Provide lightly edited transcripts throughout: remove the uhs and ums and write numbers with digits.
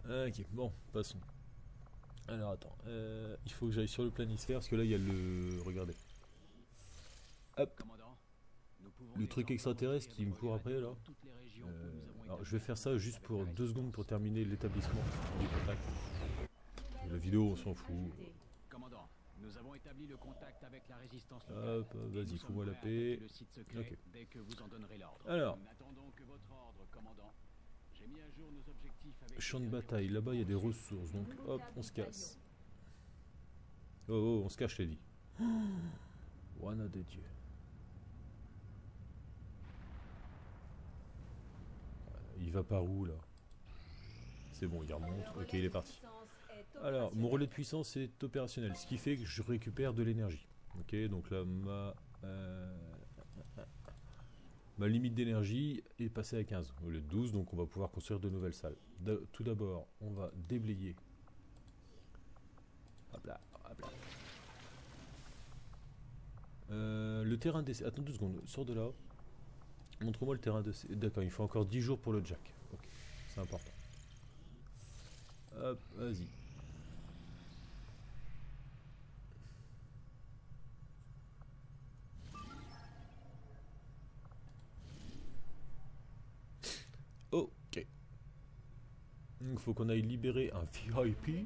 Ok, bon, passons. Alors attends, il faut que j'aille sur le planisphère parce que là il y a le... Regardez. Hop, Commandant, nous pouvons le truc désormais extraterrestre construire qui des me court modules après radio là. dans toutes les régions où nous avons Alors je établi vais un faire ça contact juste avec pour la 2 secondes pour résistance. terminer l'établissement du contact. La vidéo on s'en fout. Commandant, nous avons établi le contact avec la résistance locale. Hop, Et vas-y, nous fous-moi sommes la prêts à attaquer paix. le site secret Ok. dès que vous en donnerez l'ordre. Alors, N'attendons que votre ordre, commandant. J'ai mis à jour nos objectifs avec champ les de derniers bataille, là-bas il y a des renseignements. ressources, donc hop, on se casse. Oh, oh, on se cache, je t'ai dit. Wana des dieux. Il va par où là? C'est bon, il remonte. Ok, il est parti. Alors, mon relais de puissance est opérationnel, ce qui fait que je récupère de l'énergie. Ok, donc là, ma limite d'énergie est passée à 15 au lieu de 12, donc on va pouvoir construire de nouvelles salles. Tout d'abord, on va déblayer. Hop là, hop là. Le terrain d'essai. Attends 2 secondes, sors de là. Montre-moi le terrain d'essai. D'accord, il faut encore 10 jours pour le jack. Ok, c'est important. Hop, vas-y. Ok. Donc il faut qu'on aille libérer un VIP.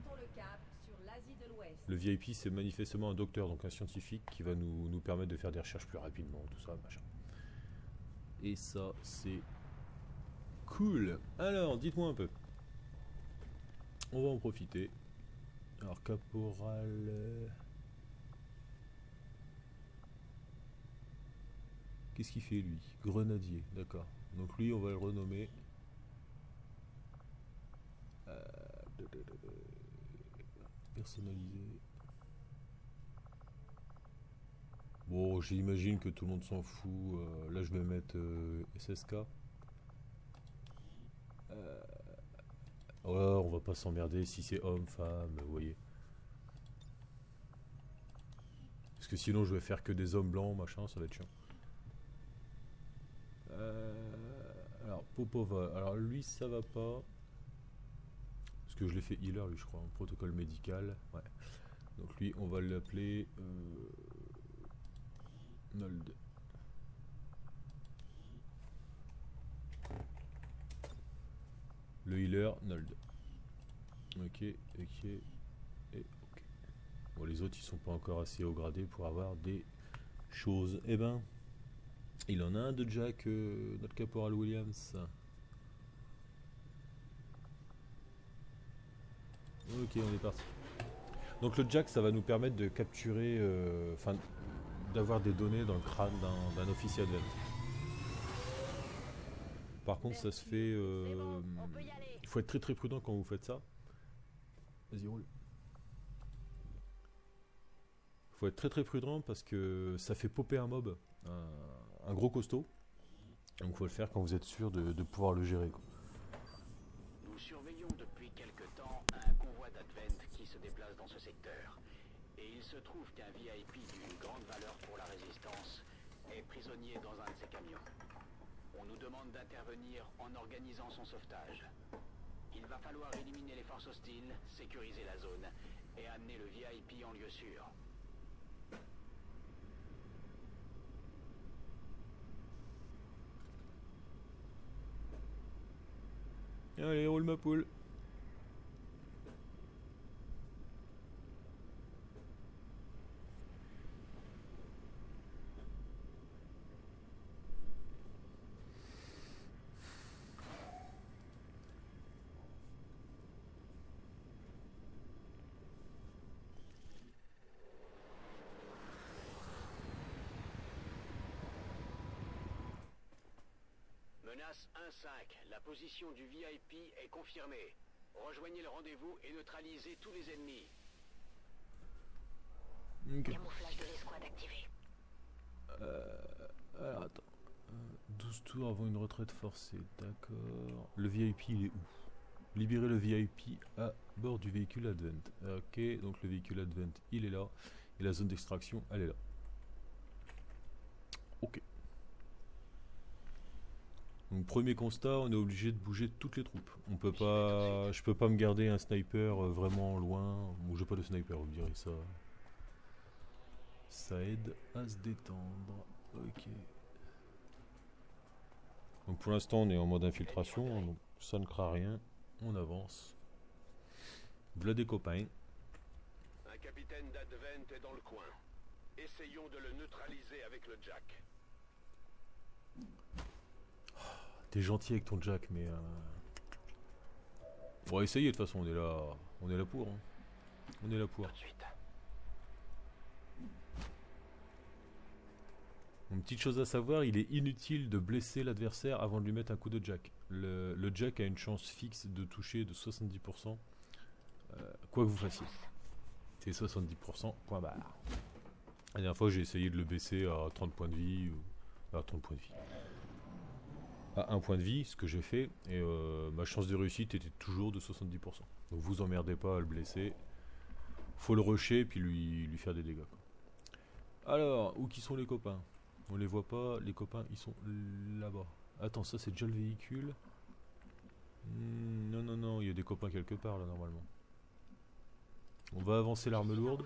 Le VIP c'est manifestement un docteur, donc un scientifique qui va nous permettre de faire des recherches plus rapidement, tout ça, machin. Et ça c'est cool. Alors, dites-moi un peu. On va en profiter. Alors, caporal... Qu'est-ce qu'il fait lui? Grenadier, d'accord. Donc lui, on va le renommer. Personnalisé. Bon, j'imagine que tout le monde s'en fout. Là, je vais mettre SSK. Ouais, on va pas s'emmerder si c'est homme, femme, vous voyez. Parce que sinon, je vais faire que des hommes blancs, machin, ça va être chiant. Alors, Popova. Alors, lui, ça va pas. Parce que je l'ai fait healer, lui, je crois, en protocole médical. Ouais. Donc, lui, on va l'appeler Nold. Le healer, Nold. Ok, ok, et ok. Bon, les autres, ils sont pas encore assez haut gradés pour avoir des choses. Eh ben, il en a un de Jack, notre caporal Williams. Ok, on est parti. Donc le Jack, ça va nous permettre de capturer, enfin, d'avoir des données dans le crâne d'un officier advent. Par contre, ça se fait... Il faut être très très prudent quand vous faites ça. Vas-y, roule. Il faut être très très prudent parce que ça fait popper un mob, un gros costaud. Donc il faut le faire quand vous êtes sûr de pouvoir le gérer, quoi. Nous surveillons depuis quelque temps un convoi d'Advent qui se déplace dans ce secteur. Et il se trouve qu'un VIP d'une grande valeur pour la résistance est prisonnier dans un de ses camions. On nous demande d'intervenir en organisant son sauvetage. Il va falloir éliminer les forces hostiles, sécuriser la zone et amener le VIP en lieu sûr. Allez, roule ma poule. Menace 1-5, la position du VIP est confirmée. Rejoignez le rendez-vous et neutralisez tous les ennemis. Okay. Camouflage de l'escouade activé. Alors attends. 12 tours avant une retraite forcée, d'accord. Le VIP il est où? Libérer le VIP à bord du véhicule Advent. Ok, donc le véhicule Advent il est là. Et la zone d'extraction elle est là. Ok. Donc premier constat, on est obligé de bouger toutes les troupes. On peut pas, je peux pas me garder un sniper vraiment loin. Bon, j'ai pas de sniper, vous me direz ça. Ça aide à se détendre. Ok. Donc pour l'instant on est en mode infiltration, donc ça ne craint rien. On avance. V'là des copains. Un capitaine d'Advent est dans le coin. Essayons de le neutraliser avec le jack. T'es gentil avec ton jack, mais on va essayer de toute façon. On est là pour. Hein. On est là pour. Tout de suite. Une petite chose à savoir, il est inutile de blesser l'adversaire avant de lui mettre un coup de jack. Le jack a une chance fixe de toucher de 70%, quoi que vous fassiez. C'est 70%, point barre. La dernière fois, j'ai essayé de le baisser à 30 points de vie, ou à 30 points de vie. À 1 point de vie, ce que j'ai fait, et ma chance de réussite était toujours de 70%. Donc vous emmerdez pas à le blesser. Faut le rusher et puis lui faire des dégâts. Quoi. Alors, où qui sont les copains? On les voit pas, les copains ils sont là-bas. Attends, ça c'est déjà le véhicule. Non, il y a des copains quelque part là normalement. On va avancer l'arme lourde.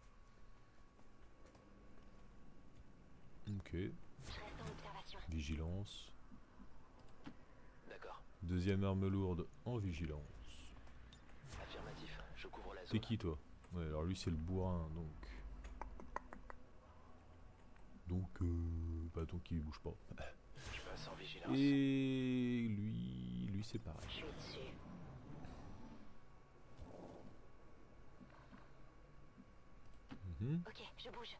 Ok. Vigilance. D'accord. Deuxième arme lourde en vigilance. Affirmatif. Je couvre la zone. T'es qui toi? Ouais, alors lui c'est le bourrin donc. Donc il bouge pas. Je passe en vigilance. Et lui c'est pareil. Je suis dessus. Ok, je bouge.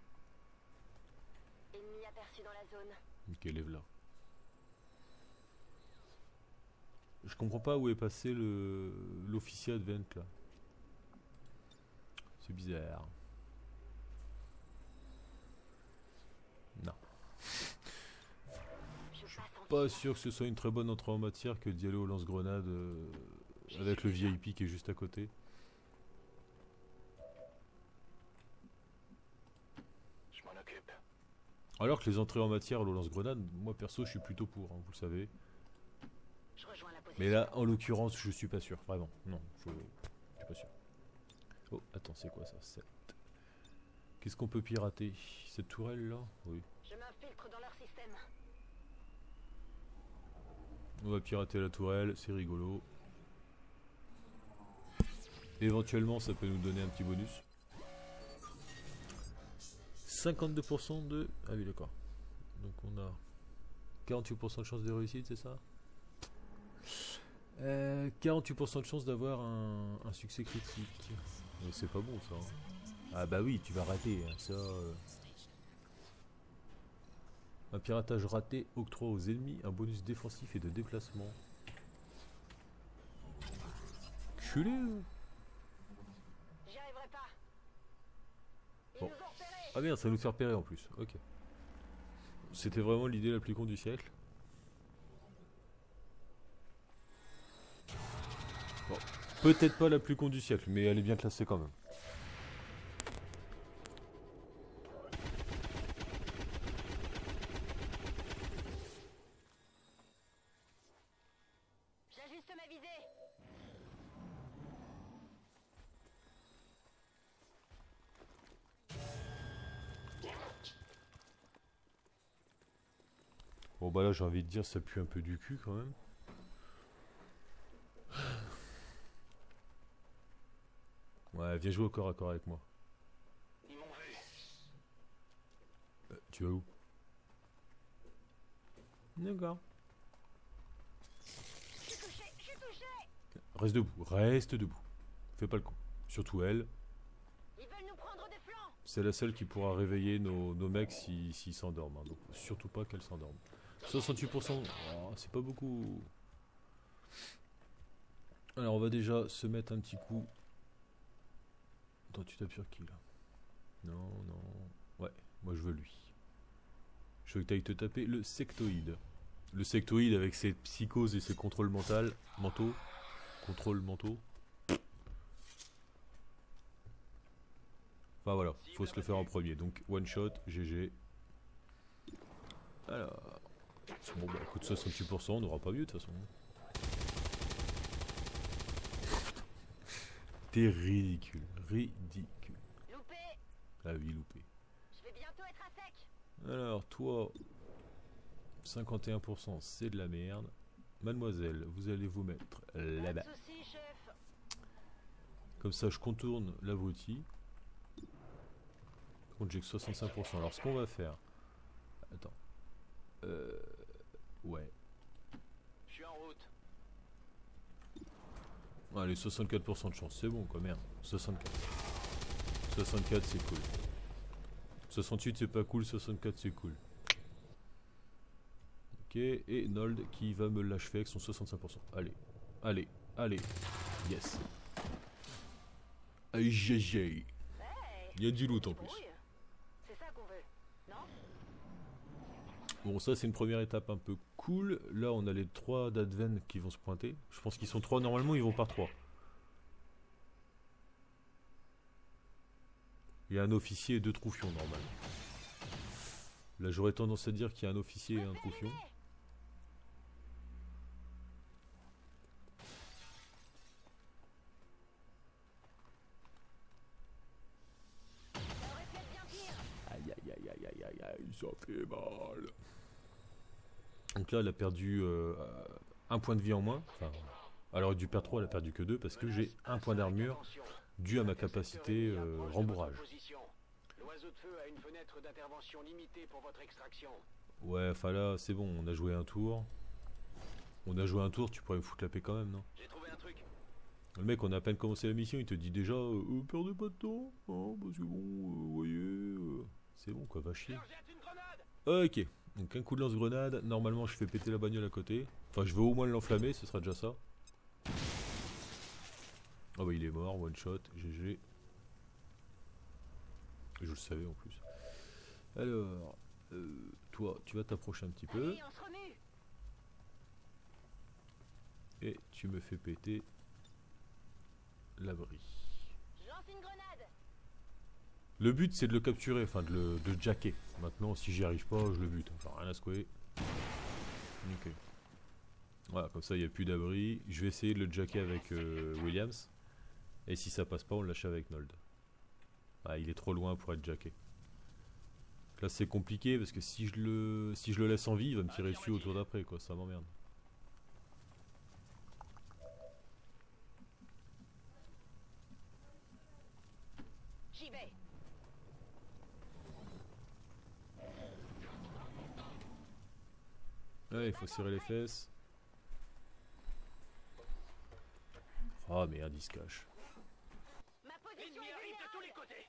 Ennemi aperçu dans la zone. Ok, lève là. Je comprends pas où est passé l'officier Advent là. C'est bizarre. Non. Je passe en Pas sûr que ce soit une très bonne entrée en matière que d'y aller au lance-grenade avec le VIP qui est juste à côté. Je m'en occupe. Alors que les entrées en matière au lance-grenade, moi perso je suis plutôt pour, hein, vous le savez. Je rejoins la position. Mais là en l'occurrence je suis pas sûr, vraiment. Non, je suis pas sûr. Oh, attends, c'est quoi ça? Qu'est-ce qu'on peut pirater? Cette tourelle là? Oui. Je m'infiltre dans leur système. On va pirater la tourelle, c'est rigolo. Éventuellement ça peut nous donner un petit bonus. 52% de... Ah oui d'accord. Donc on a 48% de chance de réussite, c'est ça? 48% de chance d'avoir un succès critique. Mais c'est pas bon ça. Hein. Ah bah oui, tu vas rater. Hein, ça, Un piratage raté octroie aux ennemis un bonus défensif et de déplacement. Culé. J'y arriverai pas. Ils Bon. nous ont repérés. Ah merde, ça va nous faire repérer en plus. Ok. C'était vraiment l'idée la plus con du siècle. Bon. Peut-être pas la plus con du siècle, mais elle est bien classée quand même. J'ajuste ma visée. Bon bah là j'ai envie de dire ça pue un peu du cul quand même. Ouais, viens jouer au corps à corps avec moi. Ils m'ont vu. Tu vas où? D'accord. Je suis touché. Reste debout, reste debout. Fais pas le con. Surtout elle. Ils veulent nous prendre des flancs. C'est la seule qui pourra réveiller nos mecs s'ils s'endorment. Hein. Donc surtout pas qu'elle s'endorme. 68%, oh, c'est pas beaucoup. Alors on va déjà se mettre un petit coup. Attends, tu tapes sur qui là? Non. Ouais, moi je veux lui. Je veux que tu ailles te taper le sectoïde. Le sectoïde avec ses psychoses et ses contrôles mentaux. Contrôle mentaux. Enfin voilà, faut se le faire en premier. Donc one shot, GG. Alors. Bon bah écoute, 68%, on n'aura pas mieux de toute façon. T'es ridicule, ridicule. Loupé. Ah oui, loupé. Je vais bientôt être à sec. Alors toi, 51%, c'est de la merde. Mademoiselle, vous allez vous mettre là-bas. Pas de soucis, chef. Comme ça, je contourne l'abruti. Par contre, j'ai que 65%. Alors, ce qu'on va faire... Attends. Ouais. Je suis en route. Allez, 64% de chance. C'est bon, quoi, merde. 64. 64, c'est cool. 68, c'est pas cool. 64, c'est cool. Ok. Et Nold qui va me l'achever avec son 65%. Allez. Allez. Allez. Yes. Aïe, aïe, aïe. Il y a du loot en plus. C'est ça qu'on veut, non? Bon, ça c'est une première étape un peu cool. Là on a les 3 d'Adven qui vont se pointer. Je pense qu'ils sont 3, normalement ils vont par 3. Il y a un officier et 2 troufions normalement. Là j'aurais tendance à dire qu'il y a un officier et un troufion. Aïe aïe aïe aïe aïe aïe aïe, ça fait mal. Donc là elle a perdu 1 point de vie en moins. Enfin, elle aurait dû perdre 3, elle a perdu que 2 parce que j'ai 1 point d'armure dû à ma capacité rembourrage. L'oiseau de feu a une fenêtre d'intervention limitée pour votre extraction. Ouais, enfin là c'est bon, on a joué un tour. On a joué un tour, tu pourrais me foutre la paix quand même, non? J'ai trouvé un truc. Le mec, on a à peine commencé la mission, il te dit déjà perdez pas de temps, hein, parce que bon, vous voyez, c'est bon quoi, va chier. Jette une grenade. Ok, donc un coup de lance-grenade, normalement je fais péter la bagnole à côté. Enfin, je vais au moins l'enflammer, ce sera déjà ça. Ah bah il est mort, one shot, GG. Je le savais en plus. Alors, toi, tu vas t'approcher un petit peu. Allez, on se remue. Et tu me fais péter l'abri. Je lance une grenade. Le but c'est de le capturer, enfin de le jacker. Maintenant si j'y arrive pas, je le bute. Enfin rien à secouer. Ok. Voilà, comme ça il n'y a plus d'abri. Je vais essayer de le jacker avec Williams. Et si ça passe pas, on le lâche avec Nold. Ah, il est trop loin pour être jacké. Là c'est compliqué parce que si je le laisse en vie, il va me tirer dessus au tour d'après quoi, ça m'emmerde. J'y vais. Ouais, il faut serrer les fesses. Ah merde, il se cache. Ma position L'ennemi est arrive de tous les vulnérable. côtés.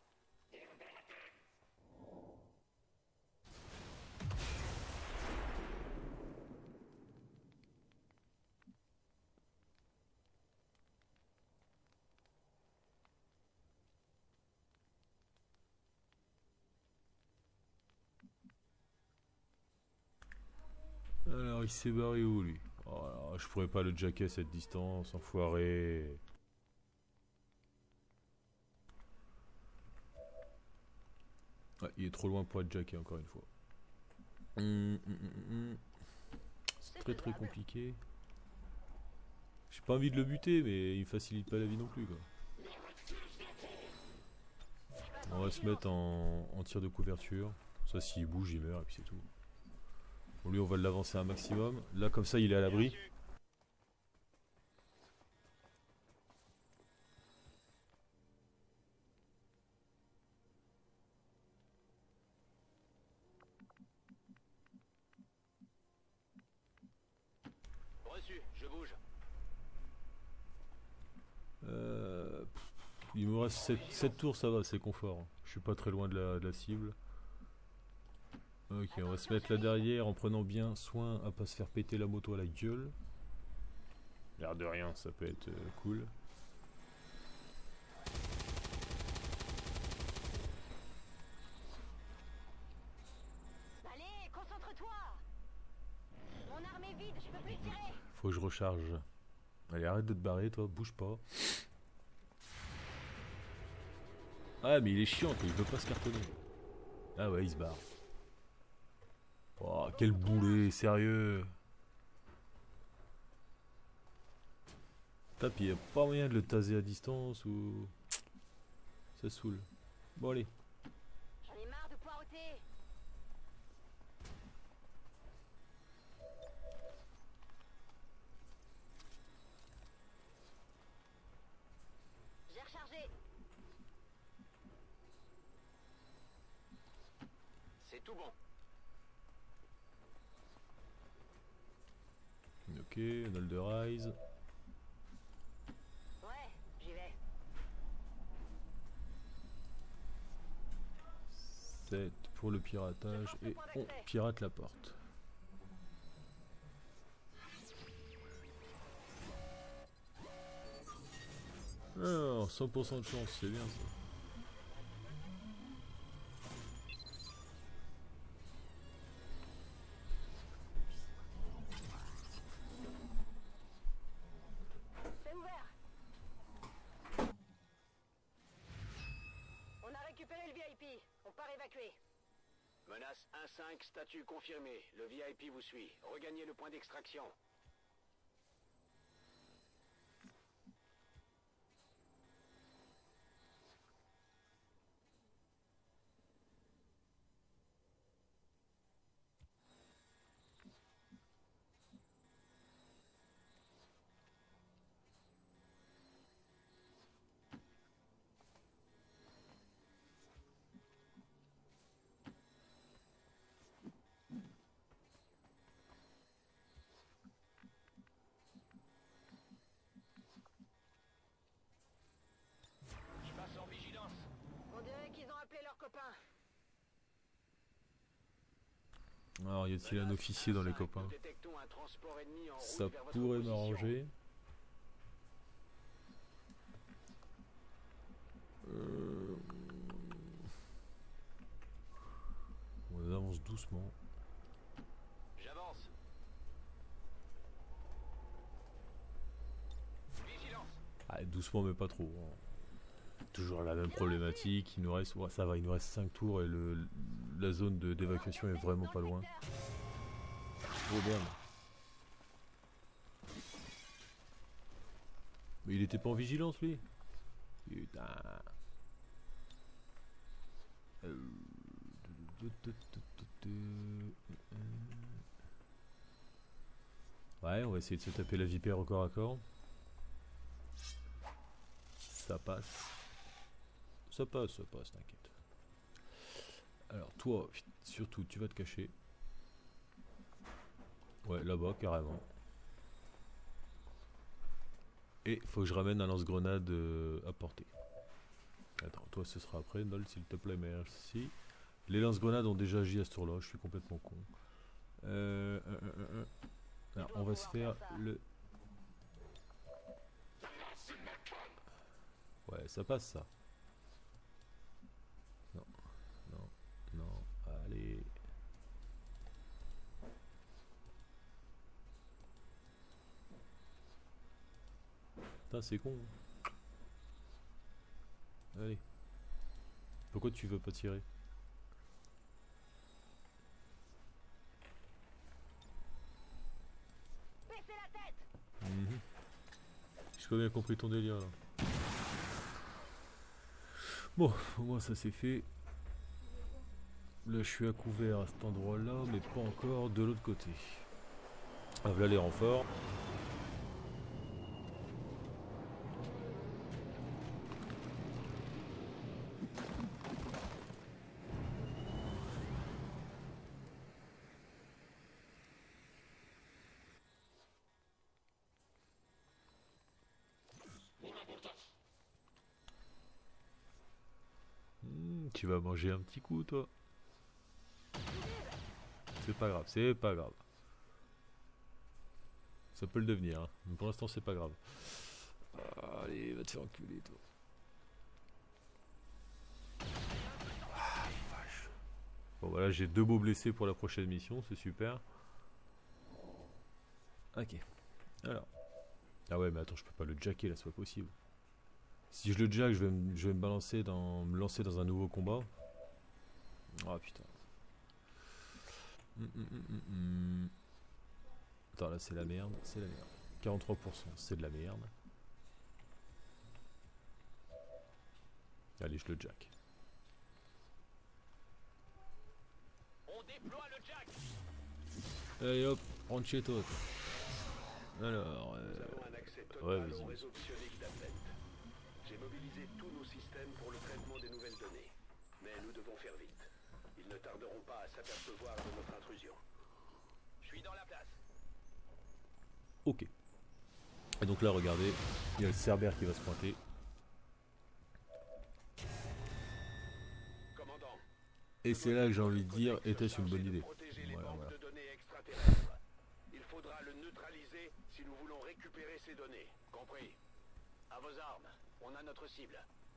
Alors il s'est barré où lui? Oh là, je pourrais pas le jacker à cette distance, enfoiré. Ouais, il est trop loin pour être jacké encore une fois. C'est très très compliqué. J'ai pas envie de le buter, mais il me facilite pas la vie non plus quoi. On va se mettre en tir de couverture. Ça s'il bouge il meurt et puis c'est tout. Bon, lui on va l'avancer un maximum. Là comme ça il est à l'abri. Reçu, je bouge. Il me reste 7 tours, ça va, c'est confort. Je suis pas très loin de la cible. Ok, on va se mettre là derrière en prenant bien soin à pas se faire péter la moto à la gueule. L'air de rien, ça peut être cool. Allez, concentre-toi. Mon arme est vide, je peux plus tirer. Faut que je recharge. Allez, arrête de te barrer, toi, bouge pas. Ah, mais il est chiant, quoi, il veut pas se cartonner. Ah ouais, il se barre. Oh, quel boulet, sérieux. Tapis, y'a pas moyen de le taser à distance ou... Ça saoule. Bon allez. J'en ai marre de poireauter. J'ai rechargé. C'est tout bon. Ok, on a le de Rise. Ouais, j'y vais. 7 pour le piratage et on pirate la porte. Alors, 100% de chance, c'est bien ça. C'est ouvert. On a récupéré le VIP. On part évacuer. Menace 1-5, statut confirmé. Le VIP vous suit. Regagnez le point d'extraction. Je passe en vigilance. On dirait qu'ils ont appelé leurs copains. Alors, y a-t-il un officier dans les copains? Nous détectons un transport ennemi en route Ça vers votre pourrait position. m'arranger. On avance doucement. J'avance. Vigilance. Ah, doucement mais pas trop. Hein. Toujours la même problématique. Il nous reste, ouais, ça va, il nous reste 5 tours et la zone d'évacuation est vraiment pas loin. Oh merde. Mais il était pas en vigilance lui. Putain. Ouais, on va essayer de se taper la vipère au corps à corps. Ça passe. Ça passe, t'inquiète. Alors toi, surtout, tu vas te cacher. Ouais, là-bas, carrément. Et faut que je ramène un lance-grenade à portée. Attends, toi ce sera après, Nol, s'il te plaît, merci. Les lance-grenades ont déjà agi à ce tour-là, je suis complètement con. Alors, on va se faire le... Ouais, ça passe ça. Non, non, non, allez. Putain, c'est con. Allez. Pourquoi tu veux pas tirer? Baissez la tête. J'ai pas bien compris ton délire là. Bon, au moins ça c'est fait. Là je suis à couvert à cet endroit là, mais pas encore de l'autre côté. Ah voilà les renforts. Tu vas manger un petit coup toi. C'est pas grave, c'est pas grave. Ça peut le devenir, hein. Mais pour l'instant c'est pas grave. Allez, va te faire enculer toi. Ah, vache. Bon voilà, j'ai 2 beaux blessés pour la prochaine mission, c'est super. Ok. Alors. Ah ouais mais attends, je peux pas le jacker là, c'est pas possible. Si je le jack, je vais me lancer dans un nouveau combat. Oh putain. Attends, là c'est la merde, c'est la merde. 43%, c'est de la merde. Allez, je le jack. On déploie le jack. Allez hop, rentre chez toi. Alors, Nous avons un accès ouais, total au vas-y. réseau psionique d'Advent. J'ai mobilisé tous nos systèmes pour le traitement des nouvelles données. Mais nous devons faire vite. Ils ne tarderont pas à s'apercevoir de notre intrusion. Je suis dans la place. Ok. Et donc là, regardez, il y a le Cerbère qui va se pointer. Commandant, Et c'est là que j'ai envie de dire, était-ce une bonne idée? protéger les Voilà, banques voilà. de données extraterrestres. Il faudra le neutraliser si nous voulons récupérer ces données. Compris. À vos armes. On a notre cible.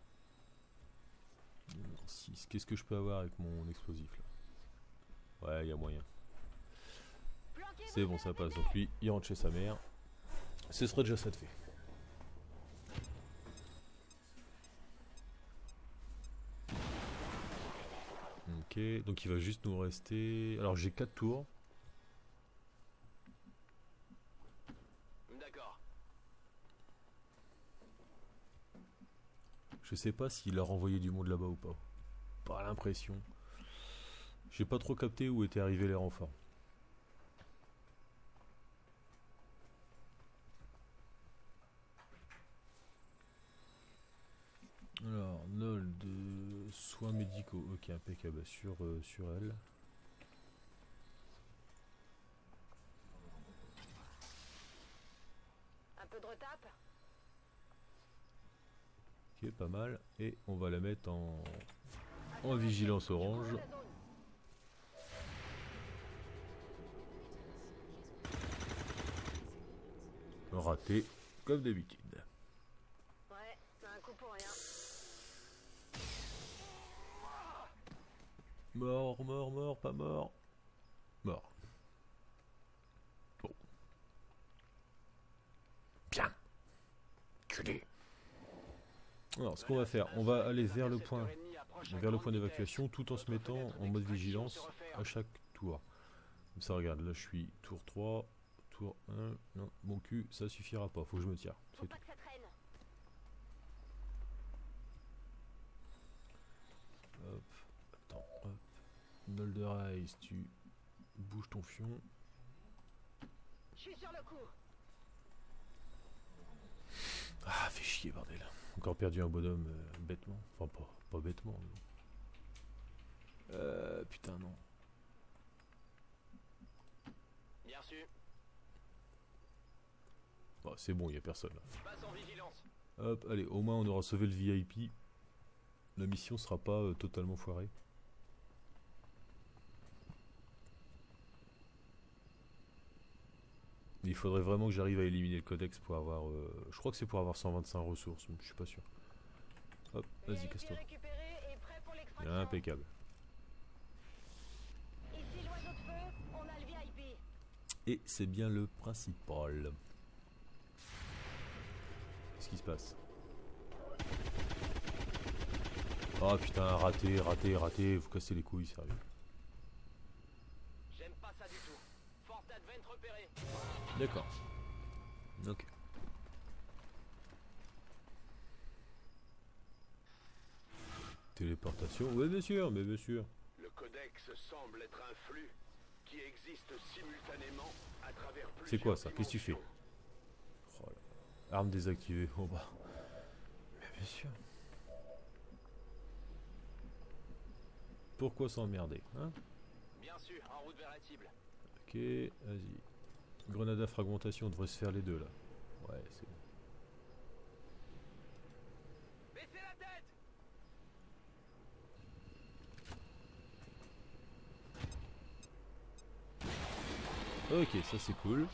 6. Qu'est-ce que je peux avoir avec mon explosif là? Ouais, il y a moyen. C'est bon, ça passe. Donc lui, il rentre chez sa mère. Ce serait déjà ça de fait. Ok, donc il va juste nous rester... Alors j'ai 4 tours. D'accord. Je sais pas s'il a renvoyé du monde là-bas ou pas. Pas l'impression. J'ai pas trop capté où étaient arrivés les renforts. Alors, nol de soins médicaux. Ok, impeccable sur elle. Un peu de retape. Ok, pas mal. Et on va la mettre en vigilance orange. Raté, comme d'habitude. Ouais, un coup pour rien. Mort, mort, mort, pas mort. Mort. Bon. Bien. Culé. Alors, ce qu'on va faire, on va aller vers le point d'évacuation tout en se mettant en mode vigilance à chaque tour. Comme ça, regarde, là je suis tour 3, tour 1. Non, mon cul, ça suffira pas, faut que je me tire. Faut C'est pas tout. que ça traîne. Hop, attends, hop. Nolderize, tu bouges ton fion. Je suis sur le coup. Ah, fait chier, bordel. Encore perdu un bonhomme bêtement. Enfin, pas bêtement. Mais... putain, non. Bien reçu. Bon, c'est bon, il a personne là. Passe en vigilance. Hop, allez, au moins on aura sauvé le VIP. La mission sera pas totalement foirée. Il faudrait vraiment que j'arrive à éliminer le codex pour avoir... je crois que c'est pour avoir 125 ressources, mais je suis pas sûr. Hop, vas-y, VIP casse-toi. récupéré et prêt pour l'extraction. Impeccable. Ici l'oiseau de feu, on a le VIP. Et c'est bien le principal. Qu'est-ce qui se passe? Oh putain, raté, raté, raté, vous cassez les couilles, sérieux. J'aime pas ça du tout. Force d'Advent repérée. D'accord. Ok. Téléportation, ouais bien sûr, mais bien sûr. le codex semble être un flux qui existe simultanément à travers plusieurs C'est quoi ça? Qu'est-ce que tu fais? dimensions. Oh là. Arme désactivée, oh bah. Mais bien sûr. Pourquoi s'emmerder, hein? Bien sûr, en route vers la cible. Ok, vas-y. Grenade à fragmentation, on devrait se faire les deux là. Ouais, c'est bon. Baissez la tête. Ok, ça c'est cool.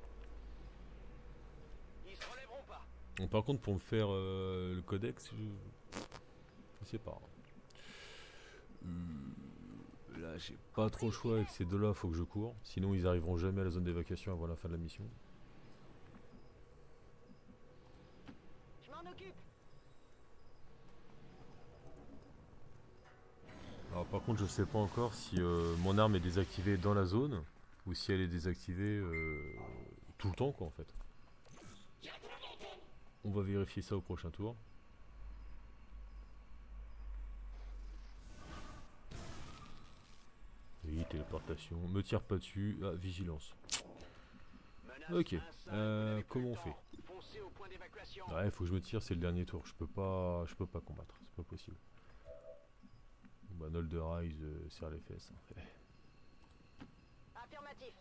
Ils se relèveront pas. Bon, par contre, pour me faire le codex, je sais pas. Là, j'ai pas trop le choix avec ces deux-là, faut que je cours. Sinon, ils arriveront jamais à la zone d'évacuation avant la fin de la mission. Je m'en occupe. Alors, Par contre, je sais pas encore si mon arme est désactivée dans la zone ou si elle est désactivée tout le temps, quoi, en fait. On va vérifier ça au prochain tour. Oui, téléportation. Me tire pas dessus. Ah, vigilance. Ok. Comment on fait? Ouais, faut que je me tire, c'est le dernier tour. Je peux pas combattre. C'est pas possible. Bah, Nolder Rise serre les fesses. Hein. Affirmatif.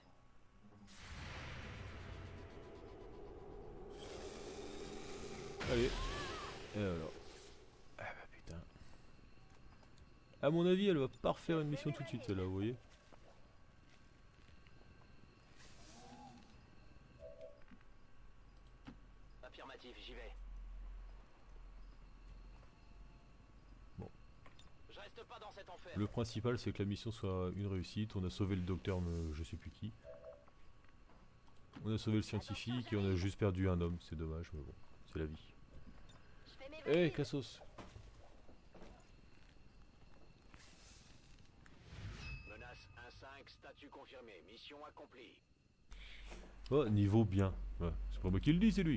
Allez. Et alors. Ah bah putain. À mon avis, elle va pas refaire une mission tout de suite, celle-là, vous voyez. Affirmatif, j'y vais. Bon. Je reste pas dans cet enfer. Le principal, c'est que la mission soit une réussite. On a sauvé le docteur, je sais plus qui. On a sauvé le scientifique et on a juste perdu un homme. C'est dommage, mais bon, c'est la vie. Je fais mes Eh, hey, valises. Cassos. Menace 1-5, statut confirmé. Mission accomplie. Oh, niveau bien. Ouais, c'est pas moi qui le dis, c'est lui.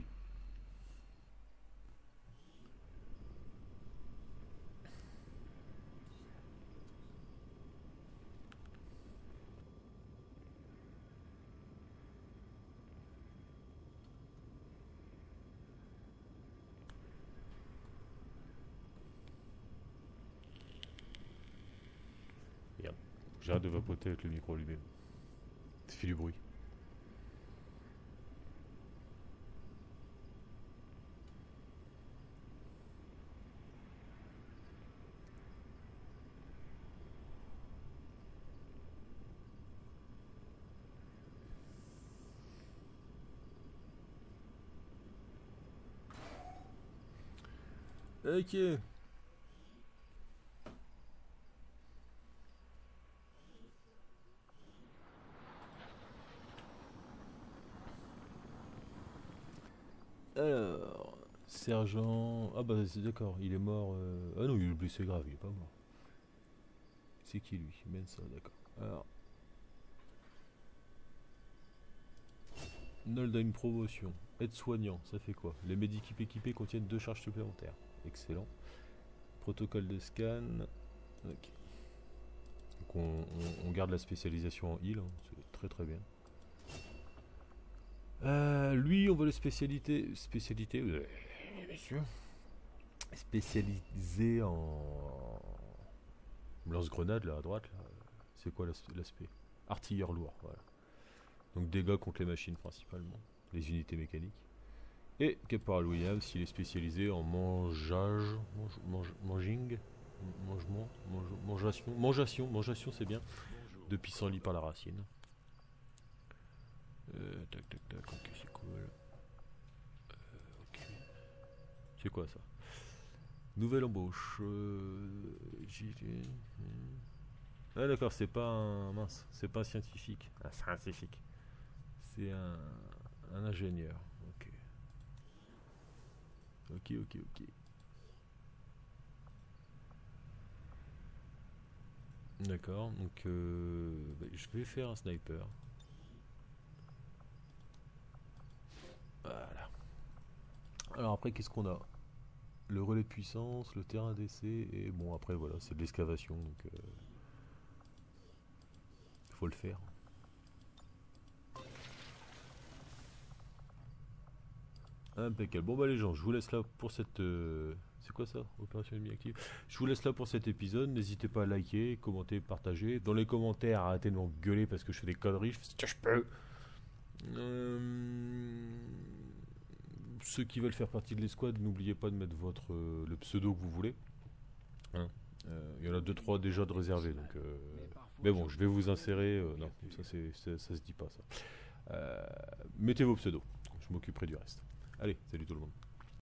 Merde. J'arrête de vapoter avec le micro allumé. Ça fait du bruit. Ok. Alors, sergent. Ah bah c'est d'accord, il est mort. Ah non, il est blessé grave, il est pas mort. C'est qui lui? Mensa, d'accord. Alors. Nold a une promotion. Aide-soignant, ça fait quoi? Les médikits équipés contiennent 2 charges supplémentaires. Excellent. Protocole de scan. Ok. Donc on garde la spécialisation en heal, hein. C'est très très bien. Lui, on veut le spécialité, messieurs, spécialisé en lance-grenade là à droite. Là. C'est quoi l'aspect? Artilleur lourd, voilà. Donc dégâts contre les machines principalement, les unités mécaniques. Et Caporal Williams, il est spécialisé en mangeage, mangeation c'est bien, de pissenlit par la racine. Tac tac tac, ok c'est cool. Ok. C'est quoi ça? Nouvelle embauche. Ah d'accord, c'est pas un mince, c'est pas un scientifique. Un scientifique. C'est un ingénieur. Ok. Ok. D'accord, donc bah, je vais faire un sniper. Voilà. Alors après, qu'est-ce qu'on a? Le relais de puissance, le terrain d'essai, et bon après voilà, c'est de l'excavation, donc il faut le faire. Impeccable. Bon bah les gens, je vous laisse là pour cette... c'est quoi ça? Opération ennemie active. Je vous laisse là pour cet épisode. N'hésitez pas à liker, commenter, partager. Dans les commentaires, arrêtez de m'engueuler parce que je fais des conneries. Je fais ce que je peux. Ceux qui veulent faire partie de l'escouade, n'oubliez pas de mettre le pseudo que vous voulez. Hein, y en a 2-3 déjà de réservés. Donc, mais bon, je vais vous insérer. Non, ça se dit pas ça. Mettez vos pseudos. Je m'occuperai du reste. Allez, salut tout le monde.